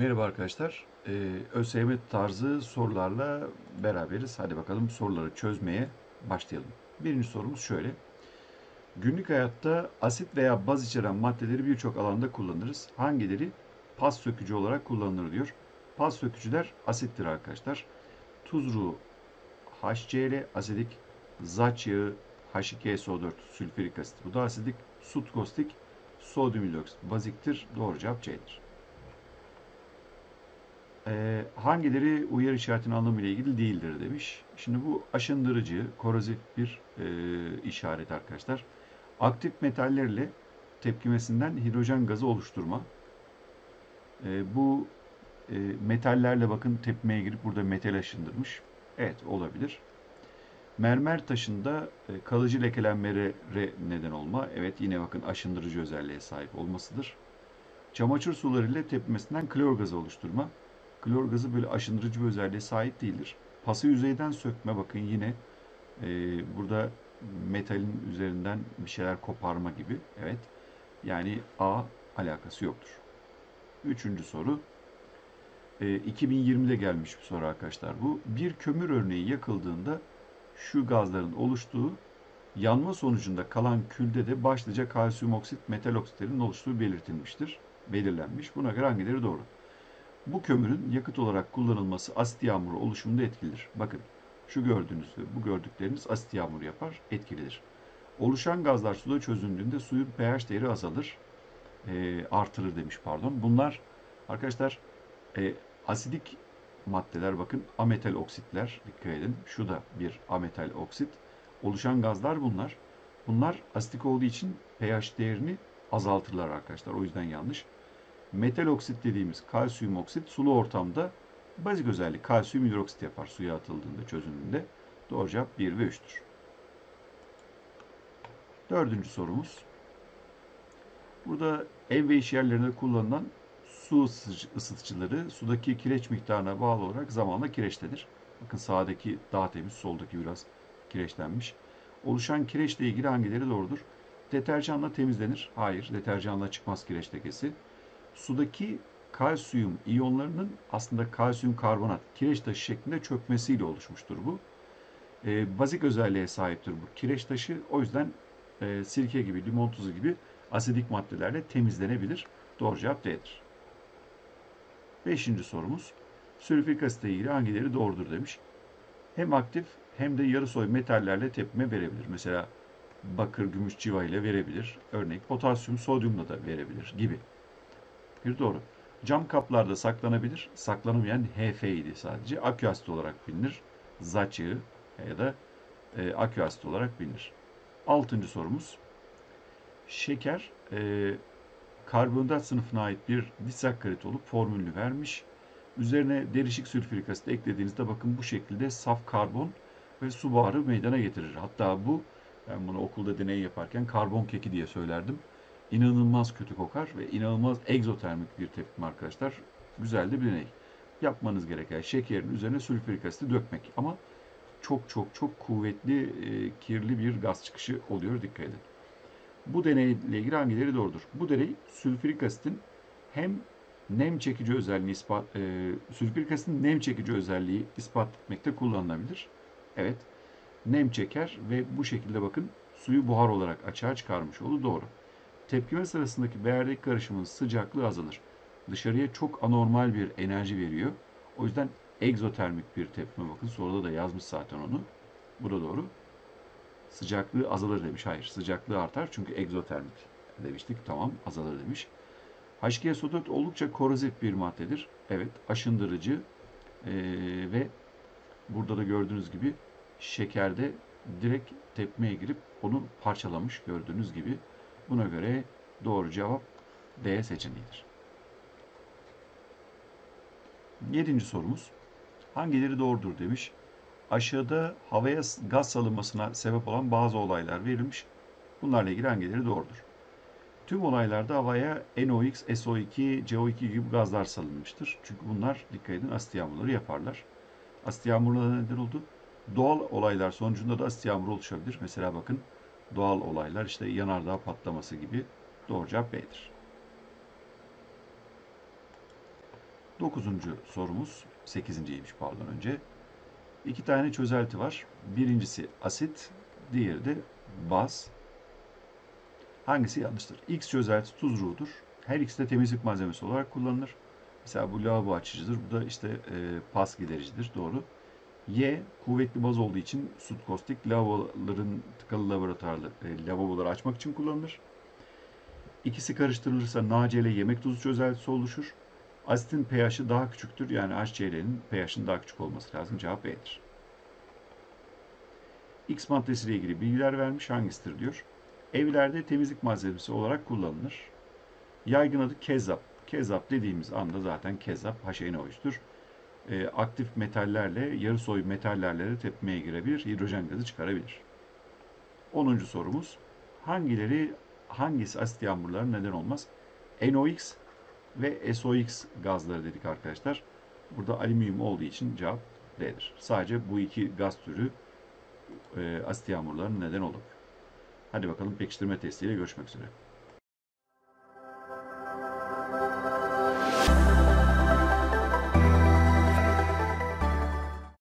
Merhaba arkadaşlar. ÖSYM tarzı sorularla beraberiz. Hadi bakalım soruları çözmeye başlayalım. Birinci sorumuz şöyle. Günlük hayatta asit veya baz içeren maddeleri birçok alanda kullanırız. Hangileri pas sökücü olarak kullanılır diyor. Pas sökücüler asittir arkadaşlar. Tuz HCl asidik, zaç yağı H2SO4 sülfürik asit. Bu da asidik, sut kostik, sodyum hidroksit baziktir. Doğru cevap C'dir. Hangileri uyarı işaretinin anlamıyla ilgili değildir demiş. Şimdi bu aşındırıcı, korozif bir işaret arkadaşlar. Aktif metallerle tepkimesinden hidrojen gazı oluşturma. Bu metallerle bakın tepmeye girip burada metal aşındırmış. Evet olabilir. Mermer taşında kalıcı lekelenmelere neden olma. Evet yine bakın aşındırıcı özelliğe sahip olmasıdır. Çamaşır suları ile tepmesinden klor gazı oluşturma. Klor gazı böyle aşındırıcı bir özelliğe sahip değildir. Pası yüzeyden sökme bakın yine e, burada metalin üzerinden bir şeyler koparma gibi. Evet. Yani A alakası yoktur. Üçüncü soru. 2020'de gelmiş bir soru arkadaşlar bu. Bir kömür örneği yakıldığında şu gazların oluştuğu yanma sonucunda kalan külde de başlıca kalsiyum oksit, metal oksitlerin oluştuğu belirlenmiş. Buna göre hangileri doğru? Bu kömürün yakıt olarak kullanılması asit yağmuru oluşumunda etkilidir. Bakın şu gördüğünüz ve bu gördükleriniz asit yağmuru yapar, etkilidir. Oluşan gazlar suda çözündüğünde suyun pH değeri azalır, artırır demiş pardon. Bunlar arkadaşlar e, asidik maddeler bakın ametal oksitler dikkat edin. Şu da bir ametal oksit. Oluşan gazlar bunlar. Bunlar asitik olduğu için pH değerini azaltırlar arkadaşlar. O yüzden yanlış. Metal oksit dediğimiz kalsiyum oksit sulu ortamda bazik özellik kalsiyum hidroksit yapar suya atıldığında çözünürlüğünde. Doğru cevap 1 ve 3'tür. Dördüncü sorumuz. Burada ev ve iş yerlerinde kullanılan su ısıtıcıları sudaki kireç miktarına bağlı olarak zamanla kireçlenir. Bakın sağdaki daha temiz, soldaki biraz kireçlenmiş. Oluşan kireçle ilgili hangileri doğrudur? Deterjanla temizlenir. Hayır, deterjanla çıkmaz kireç lekesi. Sudaki kalsiyum iyonlarının aslında kalsiyum karbonat kireç taşı şeklinde çökmesiyle oluşmuştur bu. Bazik özelliğe sahiptir bu kireç taşı. O yüzden sirke gibi, limon tuzu gibi asidik maddelerle temizlenebilir. Doğru cevap D'dir. Beşinci sorumuz. Sülfürik asitle ilgili hangileri doğrudur demiş. Hem aktif hem de yarı soy metallerle tepkime verebilir. Mesela bakır, gümüş, civa ile verebilir. Örnek potasyum, sodyumla da verebilir gibi. Bir doğru. Cam kaplarda saklanabilir. Saklanamayan HF idi sadece. Akü asit olarak bilinir. Zaç yağı ya da akü asit olarak bilinir. Altıncı sorumuz. Şeker karbonhidrat sınıfına ait bir disakkarit olup formülünü vermiş. Üzerine derişik sülfürik asit eklediğinizde bakın bu şekilde saf karbon ve su buharı meydana getirir. Hatta ben bunu okulda deney yaparken karbon keki diye söylerdim. İnanılmaz kötü kokar ve inanılmaz egzotermik bir tepkim arkadaşlar. Güzel de bir deney. Yapmanız gereken şekerin üzerine sülfürik asiti dökmek. Ama çok çok çok kuvvetli, kirli bir gaz çıkışı oluyor. Dikkat edin. Bu deneyle ilgili hangileri doğrudur? Bu deney sülfürik asitin hem nem çekici özelliğini sülfürik asitin nem çekici özelliği ispat etmekte kullanılabilir. Evet, nem çeker ve bu şekilde bakın suyu buhar olarak açığa çıkarmış oldu. Doğru. Tepkime sırasındaki beğerdeki karışımın sıcaklığı azalır. Dışarıya çok anormal bir enerji veriyor. O yüzden egzotermik bir tepkime bakın. Soruda da yazmış zaten onu. Bu da doğru. Sıcaklığı azalır demiş. Hayır, sıcaklığı artar çünkü egzotermik demiştik. Tamam, azalır demiş. H2SO4 oldukça korozif bir maddedir. Evet, aşındırıcı ve burada da gördüğünüz gibi şekerde direkt tepmeye girip onu parçalamış gördüğünüz gibi. Buna göre doğru cevap D seçeneğidir. Yedinci sorumuz. Hangileri doğrudur demiş. Aşağıda havaya gaz salınmasına sebep olan bazı olaylar verilmiş. Bunlarla ilgili hangileri doğrudur? Tüm olaylarda havaya NOx, SO2, CO2 gibi gazlar salınmıştır. Çünkü bunlar dikkat edin asit yağmurları yaparlar. Asit yağmurları neden oldu? Doğal olaylar sonucunda da asit yağmuru oluşabilir. Mesela bakın doğal olaylar işte yanardağ patlaması gibi. Doğru cevap B'dir. Dokuzuncu sorumuz, sekizinciymiş pardon önce. İki tane çözelti var. Birincisi asit, diğeri de baz. Hangisi yanlıştır? X çözelti tuz ruhudur. Her ikisi de temizlik malzemesi olarak kullanılır. Mesela bu lavabo açıcıdır. Bu da işte pas gidericidir. Doğru. Y kuvvetli baz olduğu için sut kostik lavaboların tıkalı lavaboları açmak için kullanılır. İkisi karıştırılırsa NaCl yemek tuzu çözeltisi oluşur. Asitin pH'i daha küçüktür. Yani HCl'nin pH'inin daha küçük olması lazım. Cevap B'dir. X maddesiyle ilgili bilgiler vermiş. Hangisidir diyor. Evlerde temizlik malzemesi olarak kullanılır. Yaygın adı kezzap. Kezzap dediğimiz anda zaten kezzap HNO3'tür. Aktif metallerle, yarı soy metallerle de tepkimeye girebilir. Hidrojen gazı çıkarabilir. 10. sorumuz. Hangisi asit yağmurlarına neden olmaz? NOx ve SOx gazları dedik arkadaşlar. Burada alüminyum olduğu için cevap D'dir. Sadece bu iki gaz türü asit yağmurlarına neden olur. Hadi bakalım pekiştirme testiyle görüşmek üzere.